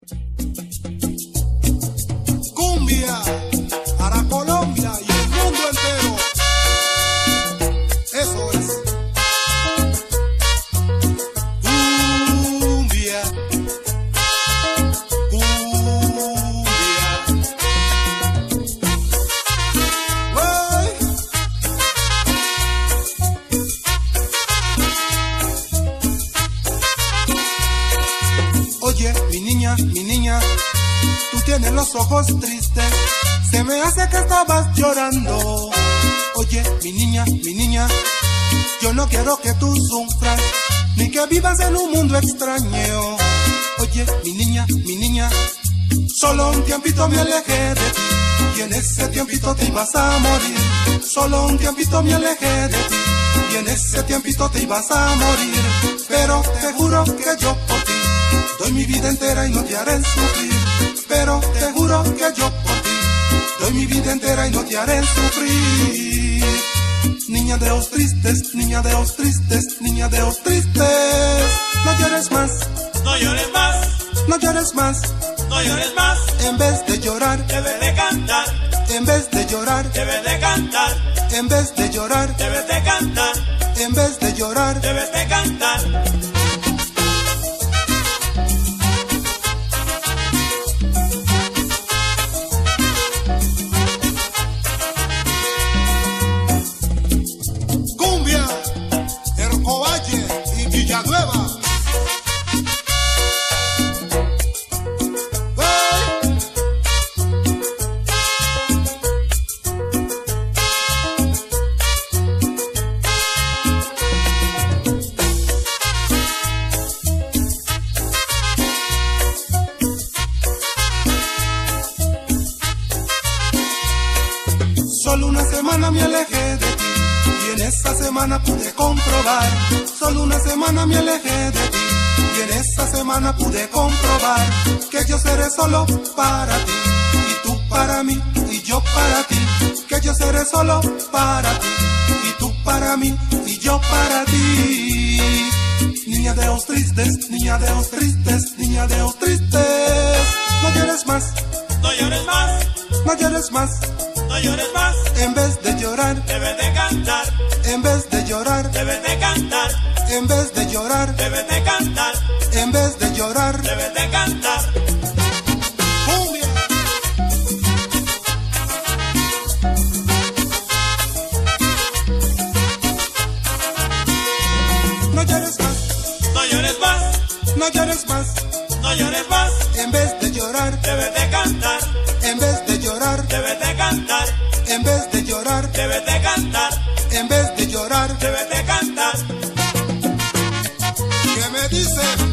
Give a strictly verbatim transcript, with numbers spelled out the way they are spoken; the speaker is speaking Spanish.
Cumbia para Colombia y el mundo entero. Eso es. Cumbia, cumbia. Ay. Oye, mi niña, mi niña, tú tienes los ojos tristes, se me hace que estabas llorando. Oye, mi niña, mi niña, yo no quiero que tú sufras, ni que vivas en un mundo extraño. Oye, mi niña, mi niña, solo un tiempito me alejé de ti, y en ese tiempito te ibas a morir. Solo un tiempito me alejé de ti, y en ese tiempito te ibas a morir. Pero te juro que yo por ti doy mi vida entera y no te haré sufrir. Pero te juro que yo por ti doy mi vida entera y no te haré sufrir. Niña de ojos tristes, niña de ojos tristes, niña de ojos tristes. No llores más, no llores más, no llores más. no llores más. En vez de llorar, Debes de cantar, en vez de llorar, debes de cantar, en vez de llorar, debes de cantar, en vez de llorar. debes de cantar. Cumbia, Ercovalle y Villanueva. Solo una semana me alejé de ti, y en esa semana pude comprobar. Solo una semana me alejé de ti, y en esa semana pude comprobar que yo seré solo para ti, y tú para mí, y yo para ti. Que yo seré solo para ti, y tú para mí, y yo para ti. Niña de ojos tristes, niña de ojos tristes, niña de ojos tristes. No llores más, No llores más, no llores más. no llores más. En vez de llorar, Debes de cantar, en vez de llorar, debes de cantar, en vez de llorar, debes de cantar, en vez de llorar. debes de cantar. Cumbia. No llores más, No llores más, no llores más. no llores más. En vez de llorar, Debes de cantar, en vez de llorar, debes de cantar, en vez de llorar, debes de cantar, en vez de llorar. debes de cantar. ¿Qué me dice?